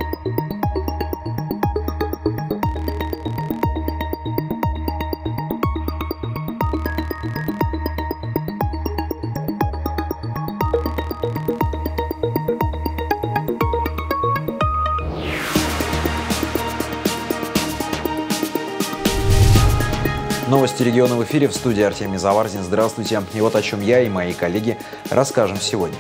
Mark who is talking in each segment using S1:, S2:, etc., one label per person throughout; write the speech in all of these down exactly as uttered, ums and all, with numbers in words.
S1: Новости региона в эфире, в студии Артемий Заварзин. Здравствуйте. И вот о чем я и мои коллеги расскажем сегодня.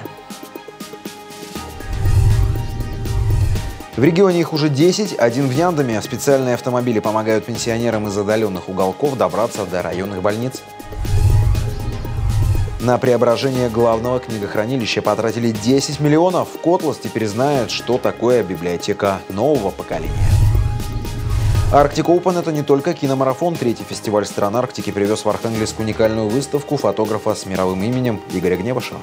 S1: В регионе их уже десять, один в Няндаме. Специальные автомобили помогают пенсионерам из отдаленных уголков добраться до районных больниц. На преображение главного книгохранилища потратили десять миллионов. Котлас теперь знает, что такое библиотека нового поколения. Arctic Open – это не только киномарафон. Третий фестиваль стран Арктики привез в Архангельск уникальную выставку фотографа с мировым именем Игоря Гневышева.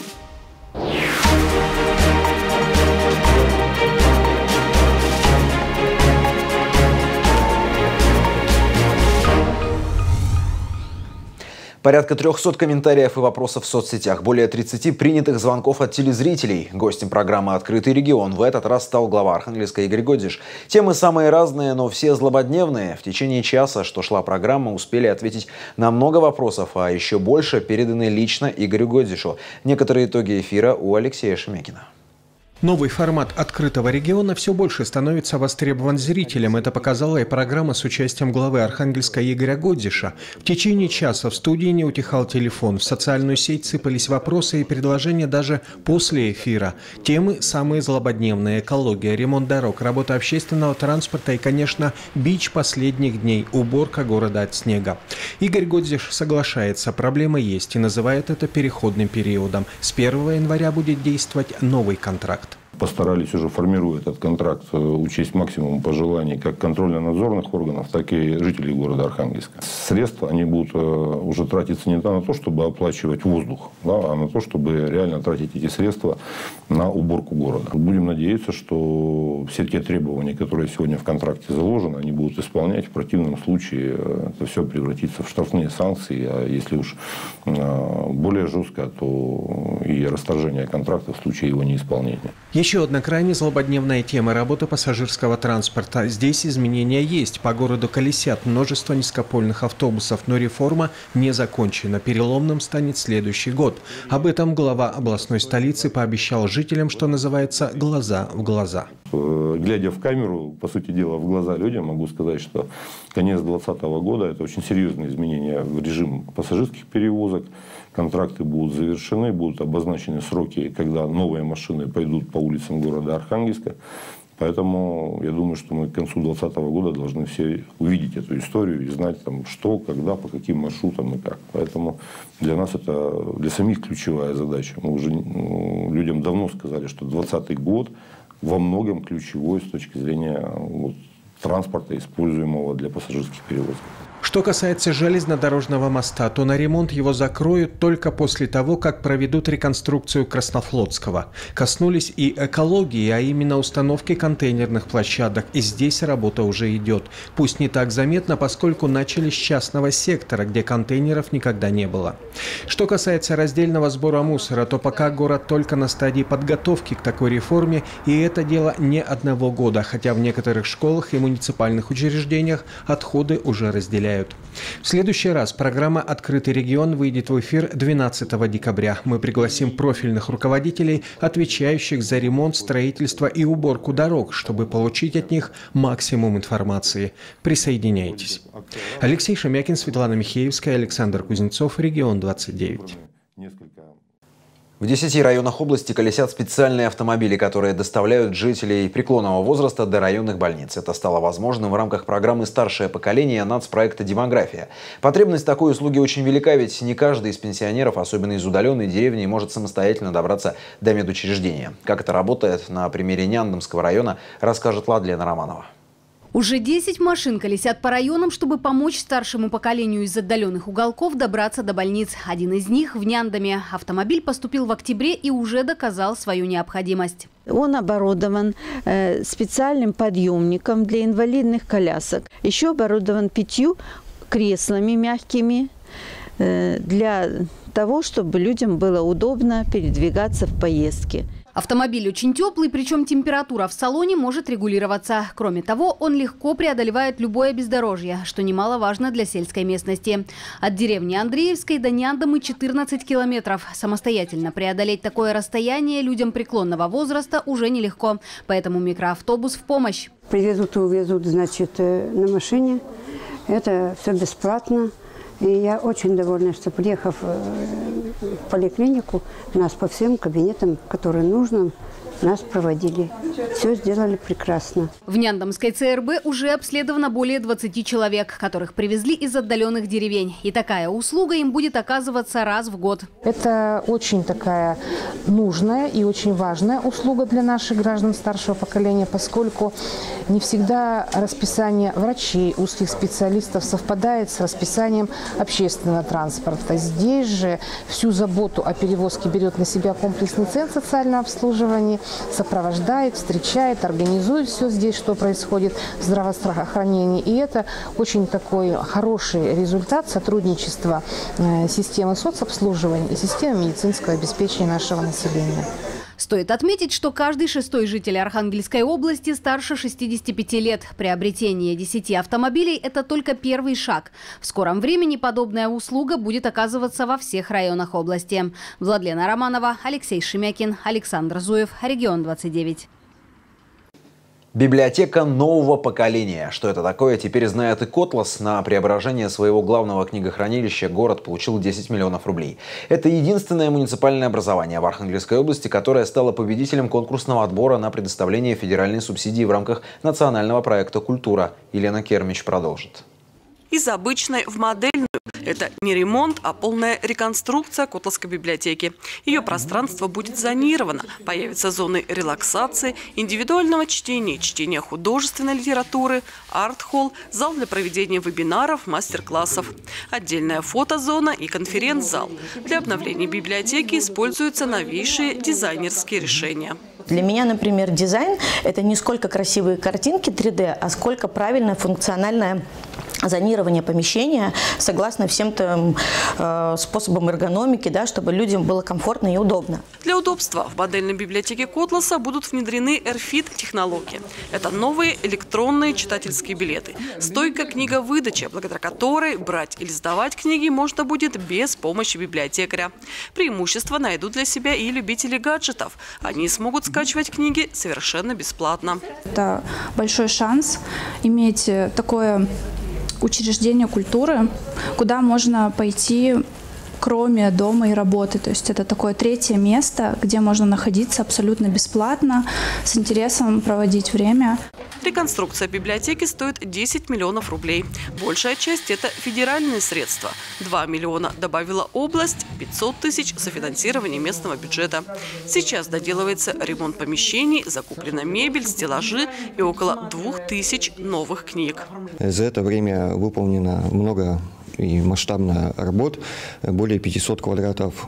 S1: Порядка трехсот комментариев и вопросов в соцсетях, более тридцати принятых звонков от телезрителей. Гостем программы «Открытый регион» в этот раз стал глава Архангельска Игорь Годзиш. Темы самые разные, но все злободневные. В течение часа, что шла программа, успели ответить на много вопросов, а еще больше переданы лично Игорю Годзишу. Некоторые итоги эфира у Алексея Шемякина.
S2: Новый формат «Открытого региона» все больше становится востребован зрителям. Это показала и программа с участием главы Архангельска Игоря Годзиша. В течение часа в студии не утихал телефон. В социальную сеть сыпались вопросы и предложения даже после эфира. Темы самые злободневные: экология, ремонт дорог, работа общественного транспорта и, конечно, бич последних дней – уборка города от снега. Игорь Годзиш соглашается, проблемы есть, и называет это переходным периодом. С первого января будет действовать новый контракт.
S3: Постарались уже, формируя этот контракт, учесть максимум пожеланий как контрольно-надзорных органов, так и жителей города Архангельска. Средства, они будут уже тратиться не на то, чтобы оплачивать воздух, да, а на то, чтобы реально тратить эти средства на уборку города. Будем надеяться, что все те требования, которые сегодня в контракте заложены, они будут исполнять. В противном случае это все превратится в штрафные санкции. А если уж более жестко, то и расторжение контракта в случае его неисполнения.
S2: Еще одна крайне злободневная тема – работа пассажирского транспорта. Здесь изменения есть. По городу колесят множество низкопольных автобусов, но реформа не закончена. Переломным станет следующий год. Об этом глава областной столицы пообещал жителям, что называется, глаза в глаза.
S3: Глядя в камеру, по сути дела, в глаза людям, могу сказать, что конец две тысячи двадцатого года – это очень серьезные изменения в режим пассажирских перевозок. Контракты будут завершены, будут обозначены сроки, когда новые машины пойдут по улицам города Архангельска. Поэтому я думаю, что мы к концу две тысячи двадцатого года должны все увидеть эту историю и знать, там, что, когда, по каким маршрутам и как. Поэтому для нас это, для самих ключевая задача. Мы уже ну, людям давно сказали, что двадцатый год во многом ключевой с точки зрения вот, транспорта, используемого для пассажирских перевозок.
S2: Что касается железнодорожного моста, то на ремонт его закроют только после того, как проведут реконструкцию Краснофлотского. Коснулись и экологии, а именно установки контейнерных площадок. И здесь работа уже идет. Пусть не так заметно, поскольку начали с частного сектора, где контейнеров никогда не было. Что касается раздельного сбора мусора, то пока город только на стадии подготовки к такой реформе, и это дело не одного года, хотя в некоторых школах и муниципальных учреждениях отходы уже разделяют. В следующий раз программа «Открытый регион» выйдет в эфир двенадцатого декабря. Мы пригласим профильных руководителей, отвечающих за ремонт, строительство и уборку дорог, чтобы получить от них максимум информации. Присоединяйтесь. Алексей Шемякин, Светлана Михеевская, Александр Кузнецов, Регион двадцать девять.
S1: В десяти районах области колесят специальные автомобили, которые доставляют жителей преклонного возраста до районных больниц. Это стало возможным в рамках программы «Старшее поколение» нацпроекта «Демография». Потребность такой услуги очень велика, ведь не каждый из пенсионеров, особенно из удаленной деревни, может самостоятельно добраться до медучреждения. Как это работает на примере Няндамского района, расскажет Ладлена Романова.
S4: Уже десять машин колесят по районам, чтобы помочь старшему поколению из отдаленных уголков добраться до больниц. Один из них в Няндаме. Автомобиль поступил в октябре и уже доказал свою необходимость.
S5: Он оборудован э, специальным подъемником для инвалидных колясок. Еще оборудован пятью креслами мягкими э, для того, чтобы людям было удобно передвигаться в поездке.
S4: Автомобиль очень теплый, причем температура в салоне может регулироваться. Кроме того, он легко преодолевает любое бездорожье, что немаловажно для сельской местности. От деревни Андреевской до Няндамы четырнадцать километров. Самостоятельно преодолеть такое расстояние людям преклонного возраста уже нелегко. Поэтому микроавтобус в помощь.
S6: Привезут и увезут, значит, на машине. Это все бесплатно. И я очень довольна, что, приехав в поликлинику, нас по всем кабинетам, которые нужно, нас проводили. Все сделали прекрасно.
S4: В Няндамской ЦРБ уже обследовано более двадцати человек, которых привезли из отдаленных деревень. И такая услуга им будет оказываться раз в год.
S7: Это очень такая нужная и очень важная услуга для наших граждан старшего поколения, поскольку не всегда расписание врачей, узких специалистов совпадает с расписанием общественного транспорта. Здесь же всю заботу о перевозке берет на себя комплексный центр социального обслуживания, сопровождает, встречает, организует все здесь, что происходит в здравоохранении. И это очень такой хороший результат сотрудничества системы соцобслуживания и системы медицинского обеспечения нашего населения.
S4: Стоит отметить, что каждый шестой житель Архангельской области старше шестидесяти пяти лет. Приобретение десяти автомобилей – это только первый шаг. В скором времени подобная услуга будет оказываться во всех районах области. Владлена Романова, Алексей Шемякин, Александр Зуев, Регион двадцать девять.
S1: Библиотека нового поколения. Что это такое, теперь знает и Котлас. На преображение своего главного книгохранилища город получил десять миллионов рублей. Это единственное муниципальное образование в Архангельской области, которое стало победителем конкурсного отбора на предоставление федеральной субсидии в рамках национального проекта «Культура». Елена Кермич продолжит.
S8: Из обычной в модельную. Это не ремонт, а полная реконструкция Котласской библиотеки. Ее пространство будет зонировано. Появятся зоны релаксации, индивидуального чтения, чтения художественной литературы, арт-холл, зал для проведения вебинаров, мастер-классов. Отдельная фотозона и конференц-зал. Для обновления библиотеки используются новейшие дизайнерские решения.
S9: Для меня, например, дизайн – это не сколько красивые картинки три дэ, а сколько правильное функциональное зонирование помещения согласно всем там, э, способам эргономики, да, чтобы людям было комфортно и удобно.
S8: Для удобства в модельной библиотеке Котласа будут внедрены эр-фит-технологии. Это новые электронные читательские билеты. Стойкая книговыдача, благодаря которой брать или сдавать книги можно будет без помощи библиотекаря. Преимущества найдут для себя и любители гаджетов. Они смогут скачивать книги совершенно бесплатно.
S10: Это большой шанс иметь такое учреждение культуры, куда можно пойти, кроме дома и работы. То есть это такое третье место, где можно находиться абсолютно бесплатно, с интересом проводить время.
S8: Реконструкция библиотеки стоит десять миллионов рублей. Большая часть – это федеральные средства. два миллиона добавила область, пятьсот тысяч – софинансирование местного бюджета. Сейчас доделывается ремонт помещений, закуплена мебель, стеллажи и около двух тысяч новых книг.
S11: За это время выполнено много и масштабно работ, более пятисот квадратов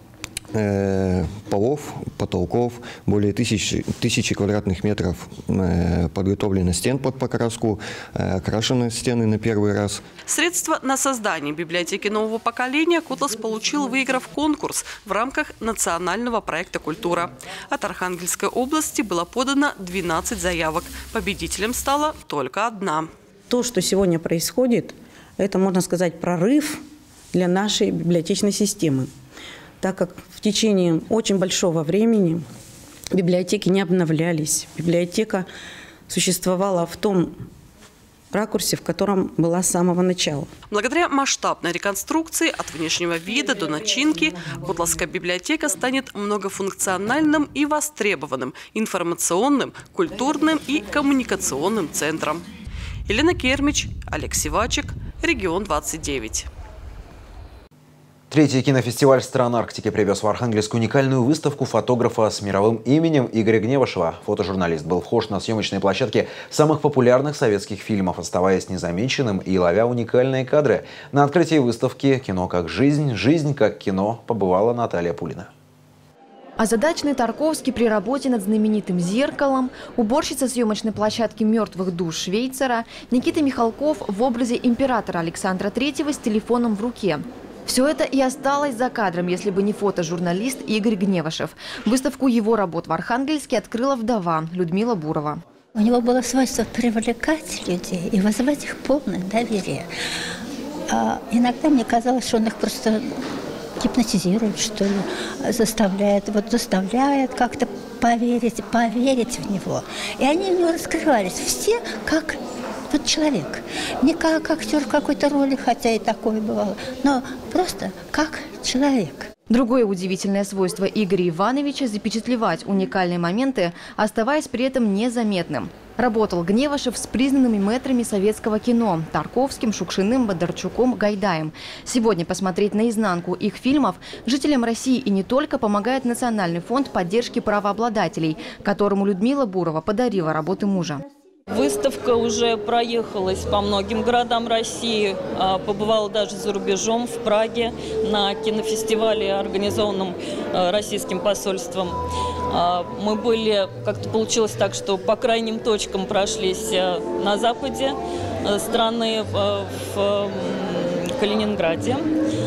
S11: э, полов, потолков, более тысячи, тысячи квадратных метров э, подготовлено стен под покраску, э, окрашены стены на первый раз.
S8: Средства на создание библиотеки нового поколения Котлас получил, выиграв конкурс в рамках национального проекта «Культура». От Архангельской области было подано двенадцать заявок. Победителем стала только одна.
S12: То, что сегодня происходит, это, можно сказать, прорыв для нашей библиотечной системы, так как в течение очень большого времени библиотеки не обновлялись. Библиотека существовала в том ракурсе, в котором была с самого начала.
S8: Благодаря масштабной реконструкции от внешнего вида до начинки Котласская библиотека станет многофункциональным и востребованным информационным, культурным и коммуникационным центром. Елена Кермич, Олег Сивачек, Регион двадцать девять.
S1: Третий кинофестиваль стран Арктики привез в Архангельск уникальную выставку фотографа с мировым именем Игоря Гневышева. Фотожурналист был вхож на съемочной площадке самых популярных советских фильмов, оставаясь незамеченным и ловя уникальные кадры. На открытии выставки «Кино как жизнь. Жизнь как кино» побывала Наталья Пулина.
S13: Озадаченный Тарковский при работе над знаменитым «Зеркалом», уборщица съемочной площадки «Мертвых душ» Швейцера, Никита Михалков в образе императора Александра Третьего с телефоном в руке. Все это и осталось за кадром, если бы не фотожурналист Игорь Гневышев. Выставку его работ в Архангельске открыла вдова Людмила Бурова.
S14: У него было свойство привлекать людей и вызывать их полное доверие. А иногда мне казалось, что он их просто гипнотизирует, что ли, заставляет, вот заставляет как-то поверить, поверить в него. И они у него раскрывались все как вот человек. Не как актер в какой-то роли, хотя и такое бывало, но просто как человек.
S13: Другое удивительное свойство Игоря Ивановича – запечатлевать уникальные моменты, оставаясь при этом незаметным. Работал Гневышев с признанными мэтрами советского кино – Тарковским, Шукшиным, Бондарчуком, Гайдаем. Сегодня посмотреть наизнанку их фильмов жителям России и не только помогает Национальный фонд поддержки правообладателей, которому Людмила Бурова подарила работы мужа.
S15: Выставка уже проехалась по многим городам России, побывала даже за рубежом, в Праге, на кинофестивале, организованном российским посольством. Мы были, как-то получилось так, что по крайним точкам прошлись на западе страны, в Калининграде,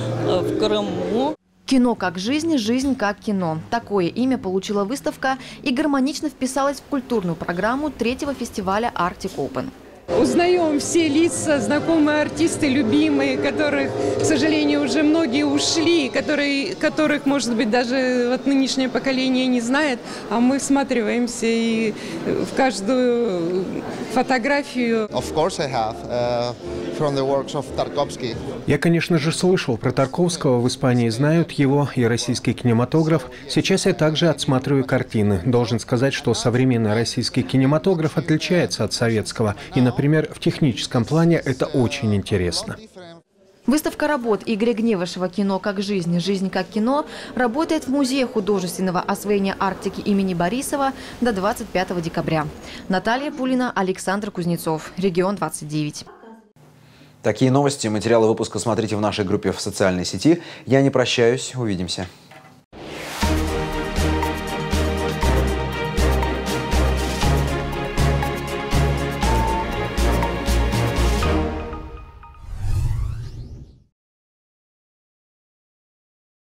S15: в Крыму.
S13: «Кино как жизнь, жизнь как кино». Такое имя получила выставка и гармонично вписалась в культурную программу третьего фестиваля «Arctic Open».
S16: Узнаем все лица, знакомые артисты, любимые, которых, к сожалению, уже многие ушли, которые, которых, может быть, даже вот нынешнее поколение не знает, а мы всматриваемся и в каждую фотографию.
S17: Of course I have, uh, from the works of Tarkovsky.
S2: Я, конечно же, слышал про Тарковского, в Испании знают его и российский кинематограф. Сейчас я также отсматриваю картины. Должен сказать, что современный российский кинематограф отличается от советского. И, например, в техническом плане это очень интересно.
S13: Выставка работ Игоря Гневышева «Кино как жизнь, жизнь как кино» работает в Музее художественного освоения Арктики имени Борисова до двадцать пятого декабря. Наталья Пулина, Александр Кузнецов, Регион двадцать девять.
S1: Такие новости, материалы выпуска смотрите в нашей группе в социальной сети. Я не прощаюсь, увидимся.